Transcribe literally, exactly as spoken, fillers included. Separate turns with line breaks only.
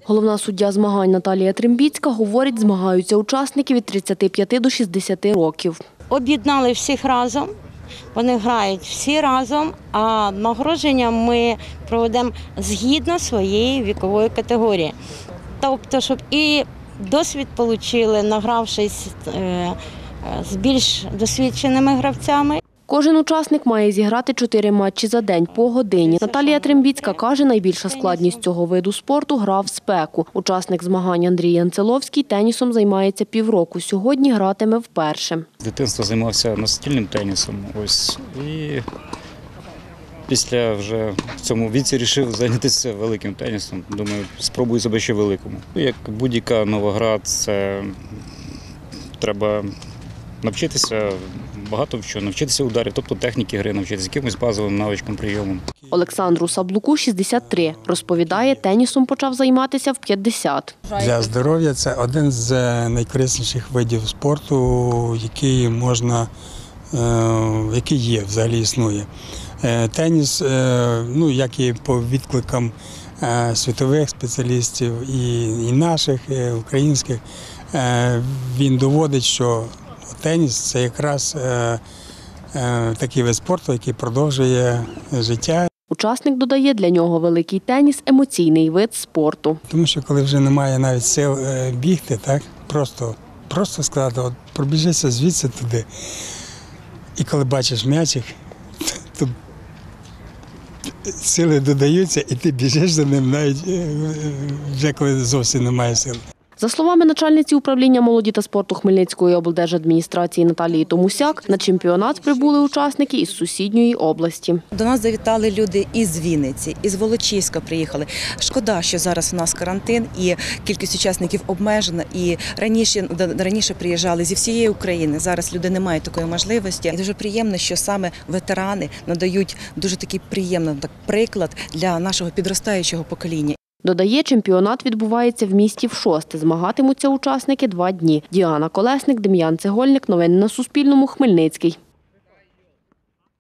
Головна суддя змагань Наталія Трембіцька говорить, змагаються учасники від тридцяти п'яти до шістдесяти років.
Об'єднали всіх разом, вони грають всі разом, а нагородження ми проведемо згідно своєї вікової категорії. Тобто, щоб і досвід отримали, награвшись з більш досвідченими гравцями.
Кожен учасник має зіграти чотири матчі за день по годині. Наталія Трембіцька каже, найбільша складність цього виду спорту – гра в спеку. Учасник змагань Андрій Анцеловський тенісом займається півроку. Сьогодні гратиме вперше.
З дитинства займався настільним тенісом. Ось, і після вже в цьому віці вирішив зайнятися великим тенісом. Думаю, спробую себе ще великому. Як будь-яка нова гра, це треба навчитися багато в чого, навчитися ударів, тобто техніки гри, навчитися якимось базовим навичкам, прийомам.
Олександру Саблуку шістдесят три. Розповідає, тенісом почав займатися в п'ятдесят.
Для здоров'я це один з найкорисніших видів спорту, який можна, який є, взагалі існує. Теніс, ну, як і по відкликам світових спеціалістів і, і наших, і українських, він доводить, що теніс – це якраз е, е, такий вид спорту, який продовжує життя.
Учасник додає, для нього великий теніс – емоційний вид спорту.
Тому що коли вже немає навіть сил е, бігти, так, просто, просто сказати, от пробіжися звідси туди. І коли бачиш м'ячик, то сили додаються і ти біжиш за ним навіть е, вже коли зовсім немає сил.
За словами начальниці управління молоді та спорту Хмельницької облдержадміністрації Наталії Томусяк, на чемпіонат прибули учасники із сусідньої області.
До нас завітали люди із Вінниці, із Волочиська приїхали. Шкода, що зараз у нас карантин і кількість учасників обмежена. І раніше, раніше приїжджали зі всієї України. Зараз люди не мають такої можливості. І дуже приємно, що саме ветерани надають дуже такий приємний так, приклад для нашого підростаючого покоління.
Додає, чемпіонат відбувається в місті вшосте. Змагатимуться учасники два дні. Діана Колесник, Дем'ян Цегольник. Новини на Суспільному. Хмельницький.